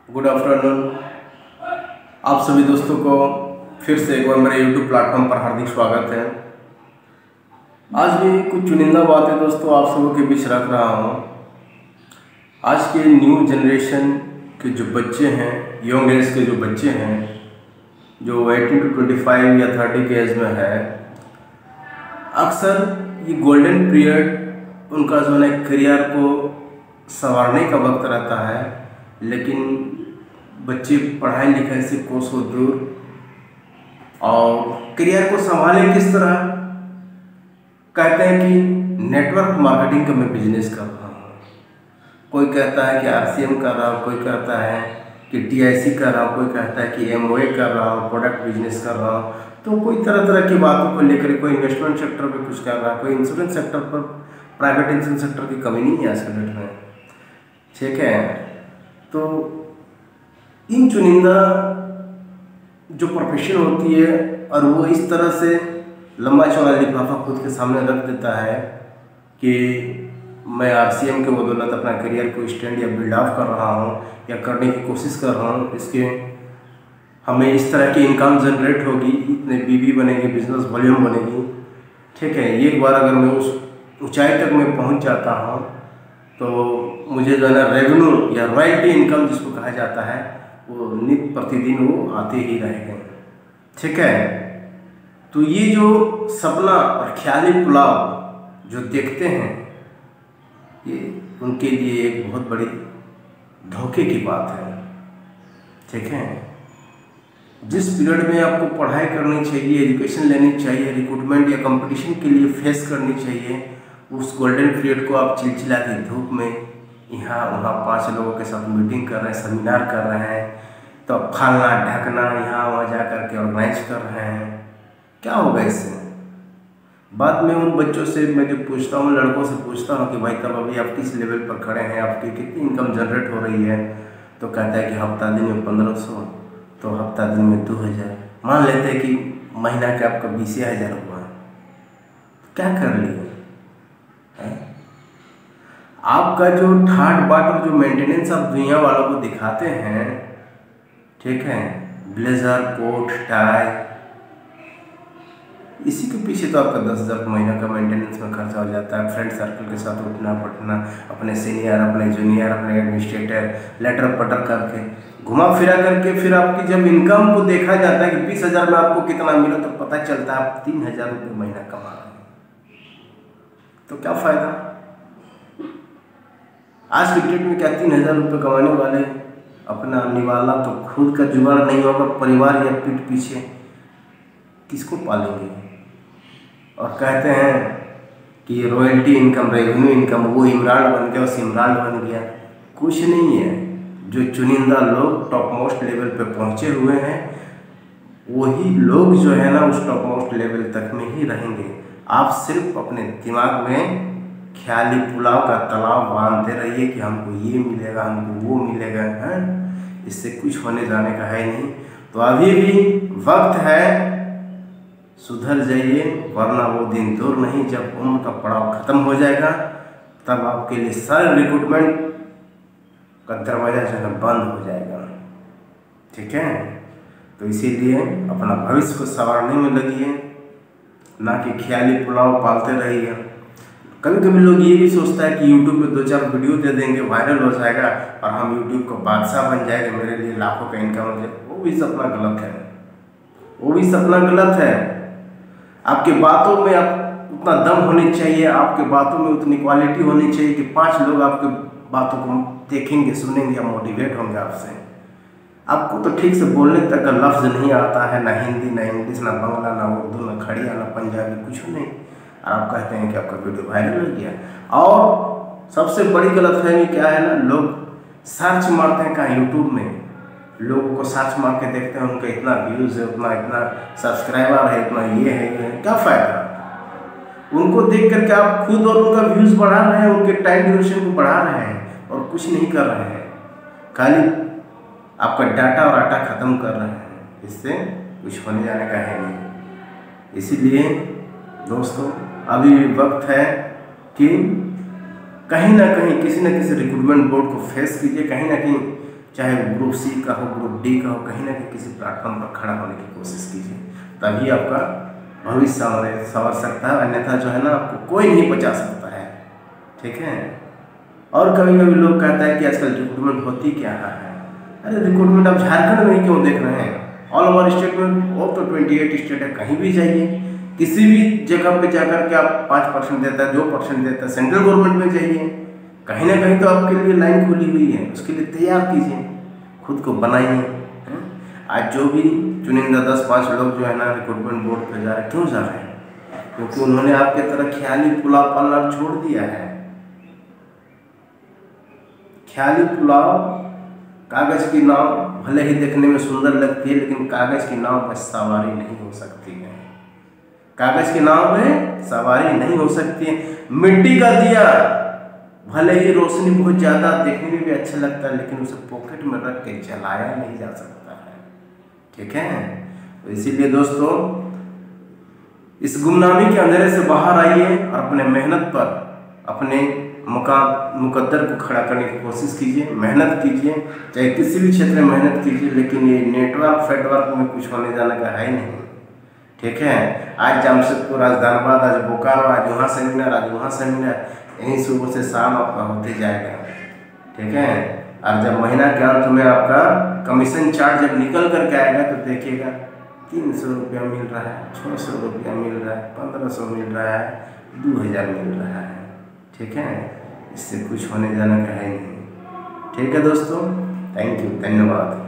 Good afternoon. आप सभी दोस्तों को फिर से एक बार मेरे यूट्यूब प्लेटफॉर्म पर हार्दिक स्वागत है। आज भी कुछ चुनिंदा बातें दोस्तों आप सबों के बीच रख रहा हूँ। आज के न्यू जनरेशन के जो बच्चे हैं, यंग एज के जो बच्चे हैं, जो 18 to 25 या 30 के एज में है, अक्सर ये गोल्डन पीरियड उनका जो है करियर को संवारने का वक्त रहता है, लेकिन बच्चे पढ़ाई लिखाई से कोसों दूर और करियर को संभालें किस तरह। कहते हैं कि नेटवर्क मार्केटिंग का मैं बिजनेस कर रहा हूँ, कोई कहता है कि RCM कर रहा हूँ, कोई कहता है कि TIC कर रहा हूँ, कोई कहता है कि MOA कर रहा हूँ, प्रोडक्ट बिजनेस कर रहा हूँ। तो कोई तरह तरह की बातों को लेकर, कोई इन्वेस्टमेंट सेक्टर पे कुछ कर रहा है, कोई इंश्योरेंस सेक्टर पर, प्राइवेट इंश्योरेंस सेक्टर की कमी नहीं है आज के डेट में, ठीक है। तो इन चुनिंदा जो प्रोफेशन होती है और वो इस तरह से लंबा चौड़ा लिफाफा खुद के सामने रख देता है कि मैं RCM के बदौलत अपना करियर को स्टैंड या बिल्ड अप कर रहा हूँ या करने की कोशिश कर रहा हूँ, इसके हमें इस तरह की इनकम जनरेट होगी, इतने BB बनेगी, बिजनेस वॉल्यूम बनेगी, ठीक है। एक बार अगर मैं उस ऊंचाई तक मैं पहुँच जाता हूँ तो मुझे जो है ना रेवेन्यू या रॉयल्टी इनकम जिसको कहा जाता है वो नित्य प्रतिदिन वो आते ही रहेंगे, ठीक है। तो ये जो सपना और ख्याली पुलाव जो देखते हैं, ये उनके लिए एक बहुत बड़ी धोखे की बात है, ठीक है। जिस पीरियड में आपको पढ़ाई करनी चाहिए, एजुकेशन लेनी चाहिए, रिक्रूटमेंट या कंपटीशन के लिए फेस करनी चाहिए, उस गोल्डन पीरियड को आप चिलचिला की धूप में यहाँ वहाँ 5 लोगों के साथ मीटिंग कर रहे हैं, सेमिनार कर रहे हैं, तो फालना ढकना यहाँ वहाँ जा कर के ऑर्गेनाइज कर रहे हैं। क्या होगा इससे? बाद में उन बच्चों से मैं जो पूछता हूँ, लड़कों से पूछता हूँ कि भाई तब अभी आप किस लेवल पर खड़े हैं, आपकी कितनी इनकम जनरेट हो रही है, तो कहता है कि हफ्ता दिन में 1500, तो हफ्ता दिन में 2000, मान लेते हैं कि महीना के आपका 20,000 हुआ, क्या कर लिए? आपका जो ठाट बाट और जो मेंटेनेंस आप दुनिया वालों को दिखाते हैं, ठीक है, ब्लेजर, कोट, टाई, इसी के पीछे तो आपका 10,000 महीना का मेंटेनेंस में खर्चा हो जाता है। फ्रेंड सर्कल के साथ उठना पड़ना, अपने सीनियर, अपने जूनियर, अपने एडमिनिस्ट्रेटर लटर पटर करके घुमा फिरा करके, फिर आपकी जब इनकम को देखा जाता है कि 20,000 में आपको कितना मिला, तो पता चलता है आप 3,000 रुपये महीना कमा रहे हैं। तो क्या फ़ायदा? आज की डेट में क्या 3,000 रुपये कमाने वाले अपना निवाला तो खुद का जुगाड़ नहीं होगा, परिवार या पीठ पीछे किसको पालेंगे? और कहते हैं कि रॉयल्टी इनकम, रेवेन्यू इनकम, वो इमरान बन गया, सिमरान बन गया। कुछ नहीं है। जो चुनिंदा लोग टॉप मोस्ट लेवल पे पहुंचे हुए हैं, वही लोग जो है ना उस टॉप मोस्ट लेवल तक में ही रहेंगे। आप सिर्फ अपने दिमाग में ख्याली पुलाव का तालाब बांधते रहिए कि हमको ये मिलेगा, हमको वो मिलेगा, हैं? इससे कुछ होने जाने का है नहीं। तो अभी भी वक्त है, सुधर जाइए, वरना वो दिन दूर नहीं जब उम्र का पड़ाव खत्म हो जाएगा, तब आपके लिए सारे रिक्रूटमेंट का दरवाज़ा जो है बंद हो जाएगा, ठीक है। तो इसीलिए अपना भविष्य को संवारने में लगिए, ना कि ख्याली पुलाव पालते रहिए। कभी कभी लोग ये भी सोचता है कि YouTube पे 2-4 वीडियो दे देंगे, वायरल हो जाएगा और हम YouTube को बादशाह बन जाएंगे, मेरे लिए लाखों का इनकम हो जाए। वो भी सपना गलत है, वो भी सपना गलत है। आपके बातों में आप उतना दम होनी चाहिए, आपके बातों में उतनी क्वालिटी होनी चाहिए कि 5 लोग आपके बातों को देखेंगे, सुनेंगे या मोटिवेट होंगे आपसे। आपको तो ठीक से बोलने तक का लफ्ज़ नहीं आता है, ना हिंदी, ना इंग्लिश, ना बंगला, ना उर्दू, ना खड़िया, ना पंजाबी, कुछ नहीं। आप कहते हैं कि आपका वीडियो वायरल हो गया। और सबसे बड़ी गलतफहमी क्या है ना, लोग सर्च मारते हैं कहाँ YouTube में, लोगों को सर्च मार के देखते हैं, उनका इतना व्यूज़ है, इतना सब्सक्राइबर है, इतना ये है, क्या फ़ायदा? उनको देख करके आप खुद और उनका व्यूज़ बढ़ा रहे हैं, उनके टाइम ड्यूरेशन को बढ़ा रहे हैं और कुछ नहीं कर रहे हैं, खाली आपका डाटा और आटा ख़त्म कर रहे हैं। इससे कुछ होने जाने का है नहीं। इसीलिए दोस्तों अभी भी वक्त है कि कहीं ना कहीं किसी न किसी रिक्रूटमेंट बोर्ड को फेस कीजिए, कहीं ना कहीं चाहे ग्रुप सी का हो, ग्रुप डी का हो, कहीं ना कहीं किसी प्लेटफॉर्म पर खड़ा होने की कोशिश कीजिए, तभी आपका भविष्य संवर सकता है। अन्यथा जो है ना, आपको कोई नहीं बचा सकता है। ठीक है। और कभी कभी लोग कहते हैं कि आजकल रिक्रूटमेंट होती क्या है। अरे रिक्रूटमेंट आप झारखंड में ही क्यों देख रहे हैं, ऑल ओवर स्टेट में, वो तो 28 स्टेट है, कहीं भी जाइए, किसी भी जगह पे जाकर के आप 5% देता है, 2% देता है, सेंट्रल गवर्नमेंट में जाइए, कहीं ना कहीं तो आपके लिए लाइन खुली हुई है, उसके लिए तैयार कीजिए, खुद को बनाइए। आज जो भी चुनिंदा 10-5 लोग जो है ना रिक्रूटमेंट बोर्ड पर जा रहे हैं, क्यों जा रहे हैं? क्योंकि उन्होंने आपके तरह ख्याली पुलाव पालना छोड़ दिया है। ख्याली पुलाव, कागज की नाव भले ही देखने में सुंदर लगती है, लेकिन कागज की नाव में सवारी नहीं हो सकती है। कागज की नाव में सवारी नहीं हो सकती है। मिट्टी का दिया भले ही रोशनी बहुत ज़्यादा देखने में भी अच्छा लगता है, लेकिन उसे पॉकेट में रख के जलाया नहीं जा सकता है। ठीक है। तो इसीलिए दोस्तों, इस गुमनामी के अंधेरे से बाहर आइए और अपने मेहनत पर अपने मुकद्दर को खड़ा करने की कोशिश कीजिए, मेहनत कीजिए, चाहे किसी भी क्षेत्र में मेहनत कीजिए, लेकिन ये नेटवर्क फेटवर्क में कुछ होने जाने का है नहीं। ठीक है। आज जमशेदपुर, आज धनबाद, आज बोकारो, आज वहाँ सेमिनार, आज वहाँ सेमिनार, यहीं सुबह से शाम आपका होते जाएगा। ठीक है। और जब महीना के अंत में आपका कमीशन चार्ट जब निकल करके आएगा तो देखिएगा 300 रुपया मिल रहा है, 600 रुपया मिल रहा है, 1500 मिल रहा है, 2000 मिल रहा है। ठीक है। इससे कुछ होने जाने का है नहीं। ठीक है दोस्तों, थैंक यू, धन्यवाद।